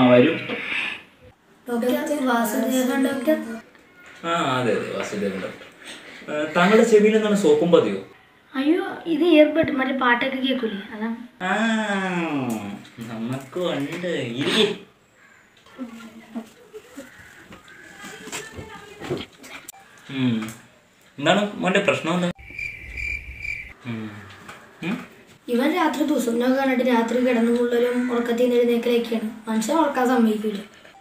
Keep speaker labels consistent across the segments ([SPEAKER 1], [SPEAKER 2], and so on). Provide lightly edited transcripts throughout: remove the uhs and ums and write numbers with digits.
[SPEAKER 1] വരും.
[SPEAKER 2] അതെ വാസുദേവൻ ഡോക്ടർ. താങ്കളുടെ ചെവിയിൽ എന്താണ് സോപ്പും പതിയോ?
[SPEAKER 3] അയ്യോ ഇത് ഇയർബഡ് മറ്റേ പാട്ടൊക്കെ കേൾക്കൂലേ അതാണ്.
[SPEAKER 2] നമുക്ക് ഉണ്ട്. എന്താണ് മോന്റെ പ്രശ്നം? എന്താ
[SPEAKER 3] ഇവൻ രാത്രി ദുസ്വപ്നം കണ്ടിട്ട് രാത്രി കിടന്നുകൊള്ളലും ഉറക്കത്തിൽ നിന്ന് എഴുന്നേക്കലൊക്കെയാണ്. മനുഷ്യൻ ഉറക്കാൻ സമ്മതിക്കൂല.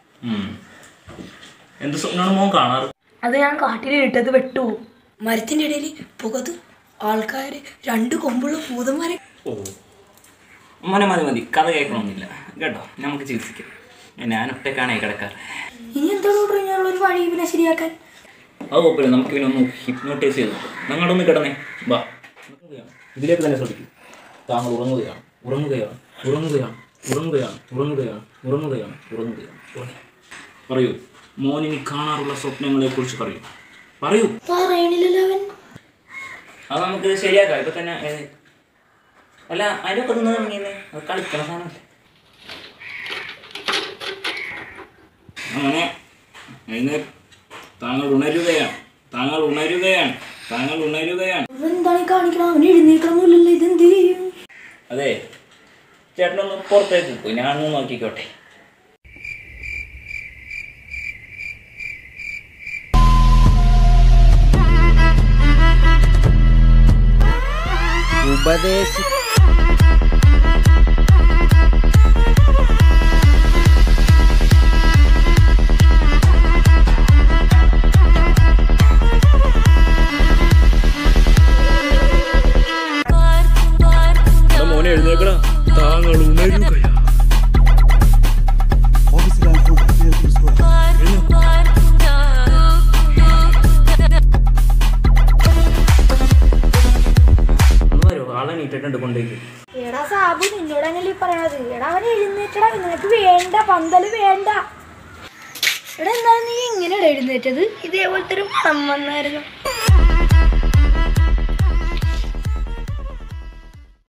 [SPEAKER 2] എന്ത് സ്വപ്നമാണ് മോൻ കാണാറ്?
[SPEAKER 3] അത് ഞാൻ കാട്ടിൽ ഇട്ടത് വെട്ടു. മരത്തിന്റെ ഇടയിൽ പുകത് ആൾക്കാര് 2 കൊമ്പുള്ള ഭൂതന്മാരെ.
[SPEAKER 2] ഓ മോനെ മതി കഥ കേൾക്കണമെന്നില്ല കേട്ടോ. നമുക്ക് ചികിത്സിക്കാം. ഞാൻ ഒറ്റക്കാണേ കിടക്കാറ്.
[SPEAKER 3] ഇനി എന്താണ് ഒരു വഴി പിന്നെ ശരിയാക്കാൻ?
[SPEAKER 2] അത് കുഴപ്പമില്ല. നമുക്ക് ഇവനൊന്ന് ഹിപ്നോട്ടൈസ് ചെയ്തു. ഞങ്ങളൊന്ന് കിടന്നേ. വാ ഇതിലേക്ക് തന്നെ ശ്രദ്ധിക്കും. താങ്കൾ ഉറങ്ങുകയാണ്. പറയൂ മോനിനി കാണാറുള്ള സ്വപ്നങ്ങളെ കുറിച്ച് പറയൂ. അത് നമുക്ക് ശരിയാക്കാം. ഇപ്പൊ തന്നെ അല്ല അതിനൊക്കെ നിന്ന് തുടങ്ങിയെന്നേ. അത് കളിക്കണ സാധനമല്ലേ. അങ്ങനെ താങ്കൾ ഉണരുകയാണ്.
[SPEAKER 3] എന്താണ് കാണിക്കണം? അവന് എഴുന്നേക്കണമെന്നില്ലല്ലോ. ഇതെന്ത് ചെയ്യും?
[SPEAKER 2] അതെ ചേട്ടനൊന്ന് പുറത്തേക്ക് പോയി ഞാനൊന്ന് നോക്കിക്കോട്ടെ.
[SPEAKER 4] ഉപദേശി
[SPEAKER 2] മോനെ എഴുന്നേക്കടാ. താങ്കൾ ഉണരുകയാണ്. ആളെ നീട്ടിട്ടുണ്ട് കൊണ്ടേക്ക്.
[SPEAKER 3] എടാ സാബു നിന്നോട് തന്നെയല്ലേ പറയണത്. എടാ അവൻ എഴുന്നേറ്റടാ. നിനക്ക് വേണ്ട പന്തല് വേണ്ട. എടാ എന്താണ് നീ ഇങ്ങനെ എഴുന്നേറ്റത്? ഇതേപോലത്തെ ഒരു മണം വന്നായിരുന്നു.